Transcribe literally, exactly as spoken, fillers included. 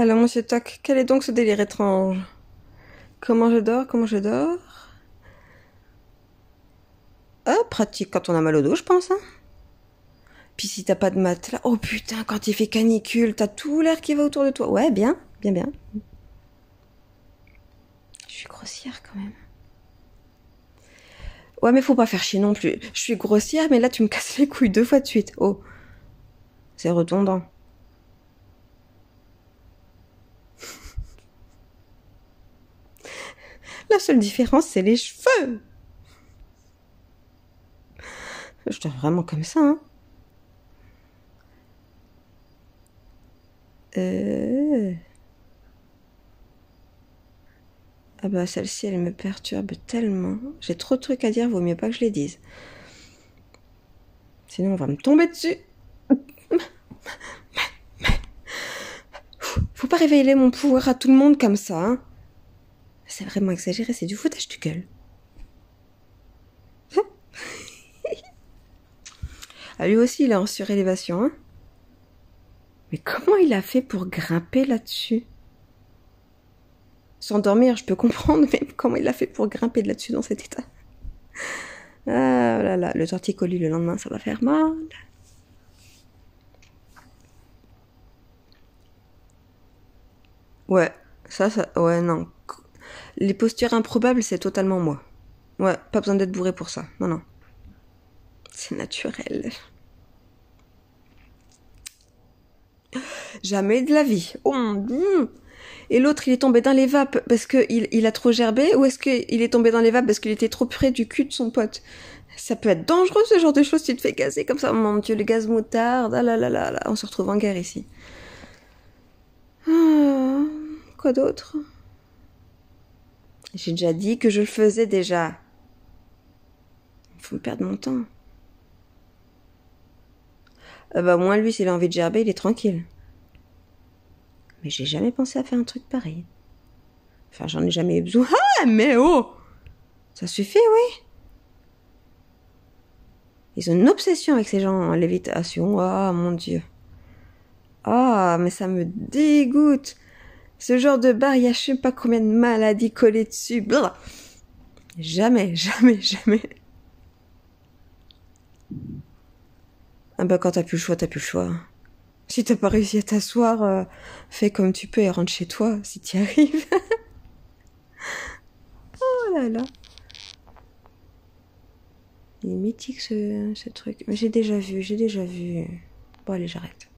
Alors, monsieur Toc, quel est donc ce délire étrange? Comment je dors, comment je dors? Ah, pratique quand on a mal au dos, je pense, hein. Puis si t'as pas de matelas... Oh putain, quand il fait canicule, t'as tout l'air qui va autour de toi. Ouais, bien, bien, bien. Je suis grossière quand même. Ouais, mais faut pas faire chier non plus. Je suis grossière, mais là tu me casses les couilles deux fois de suite. Oh, c'est redondant. La seule différence, c'est les cheveux. Je dors vraiment comme ça, hein. Euh... Ah bah celle-ci, elle me perturbe tellement. J'ai trop de trucs à dire, vaut mieux pas que je les dise. Sinon, on va me tomber dessus. Faut pas révéler mon pouvoir à tout le monde comme ça, hein. C'est vraiment exagéré, c'est du foutage de gueule. Ah, lui aussi, il est en surélévation, hein. Mais comment il a fait pour grimper là-dessus? S'endormir, je peux comprendre, mais comment il a fait pour grimper de là-dessus dans cet état? Ah là là, le torticolis le lendemain, ça va faire mal. Ouais, ça, ça, ouais, non. Les postures improbables, c'est totalement moi. Ouais, pas besoin d'être bourré pour ça. Non, non. C'est naturel. Jamais de la vie. Oh mon dieu. Et l'autre, il est tombé dans les vapes parce qu'il il a trop gerbé, ou est-ce qu'il est tombé dans les vapes parce qu'il était trop près du cul de son pote? Ça peut être dangereux, ce genre de choses, si tu te fais gazer comme ça. Mon dieu, le gaz moutarde, ah là là là là, on se retrouve en guerre ici. Ah, quoi d'autre? J'ai déjà dit que je le faisais déjà. Faut me perdre mon temps. Ah bah, moi, lui, s'il a envie de gerber, il est tranquille. Mais j'ai jamais pensé à faire un truc pareil. Enfin, j'en ai jamais eu besoin. Ah, mais oh! Ça suffit, oui. Ils ont une obsession avec ces gens en lévitation. Ah, mon dieu. Ah, mais ça me dégoûte. Ce genre de bar, il y a je sais pas combien de maladies collées dessus. Blah. Jamais, jamais, jamais. Ah bah, quand t'as plus le choix, t'as plus le choix. Si t'as pas réussi à t'asseoir, euh, fais comme tu peux et rentre chez toi, si t'y arrives. Oh là là. Il est mythique ce, ce truc. Mais j'ai déjà vu, j'ai déjà vu. Bon allez, j'arrête.